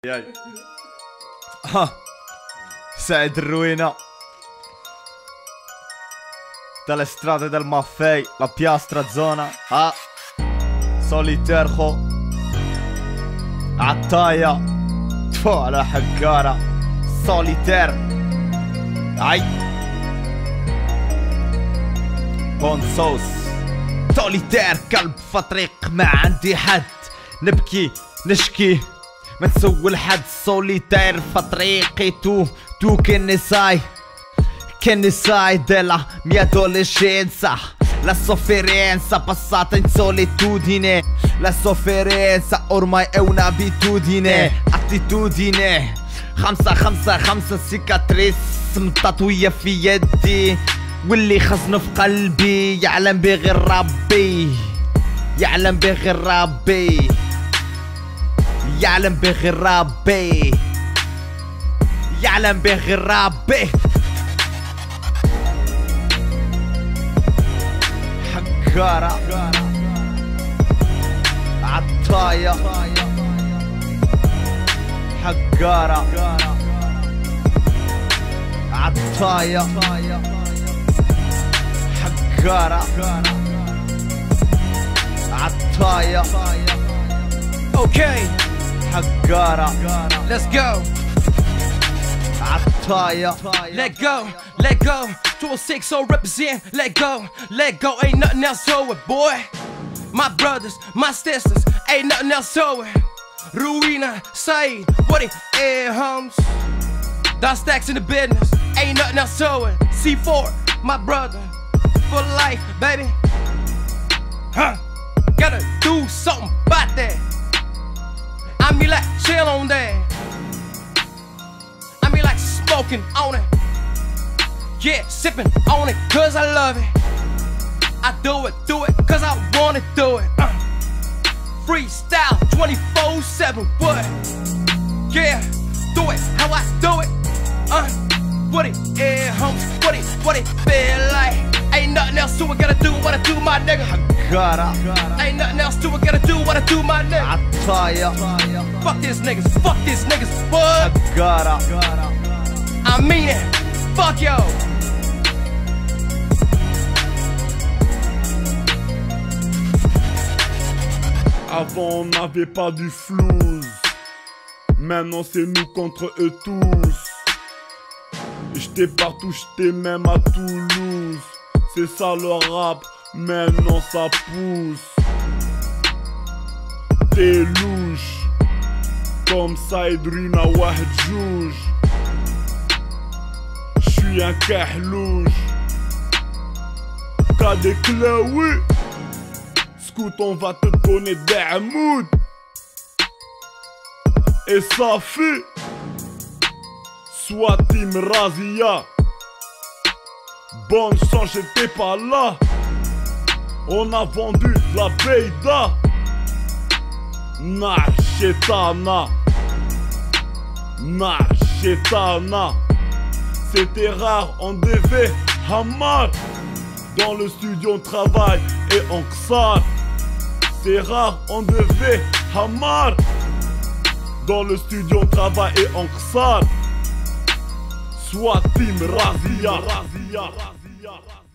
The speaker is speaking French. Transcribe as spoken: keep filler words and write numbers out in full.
Jaj. Ah, Said Ruina. Dalle strade del Maffei, la piastra zona. Ah, Soliterjo. عالطاية تفو على حقارة سوليتير اي بونسوس سوليتير كلب فطريق ما عندي حد نبكي نشكي ما نسول حد سوليتير فطريقي تو تو كنساي كنساي della mia adolescenza. La sofferenza passata in solitudine. La sofferenza ormai è un'abitudine. Attitudine خمسة خمسة خمسة سيكاتريس متطوية في يدي واللي خزن في قلبي يعلم بغير ربي يعلم بغير ربي يعلم بغير ربي يعلم بغير ربي حقارة عالطاية حقارة عالطاية حقارة عالطاية Okay, حقارة let's go. عالطاية Let go, let go. two oh six oh represent. Let go, let go. Ain't nothing else to it, boy. My brothers, my sisters, ain't nothing else to it. Ruina, Said, what it is, homes. Dot stacks in the business, ain't nothing else to it. C four, my brother, for life, baby. Huh? Gotta do something about that. I mean, like, chill on that. I mean, like, smoking on it. Yeah, sipping on it, cause I love it. I do it, do it, cause I wanna do it. Uh. Freestyle twenty-four seven, what? Yeah, do it how I do it. Uh, what it is, homes, what it, what it feel like. Ain't nothing else to it, gotta do what I do, my nigga. حقارة Ain't nothing else to it, gotta do what I do, my nigga. عالطاية Fuck these niggas, fuck these niggas, what? حقارة I mean it, fuck yo. Avant on n'avait pas du flouze. Maintenant c'est nous contre eux tous. J'étais partout, j'étais même à Toulouse. C'est ça le rap, maintenant ça pousse. T'es louche, comme Said Ruina Wahed Jouj. J'suis un kahlouche. T'as des claouis. Scout, on va te donner des hamouds. Et ça fait soit Team Razia. Bonne chance, j'étais pas là. On a vendu de la Beida. Nachetana. Nachetana. C'était rare, on devait Hamar. Dans le studio on travaille et on xar. C'est rare, on devait Hamar. Dans le studio on travaille et on xar. Soit Team Razia.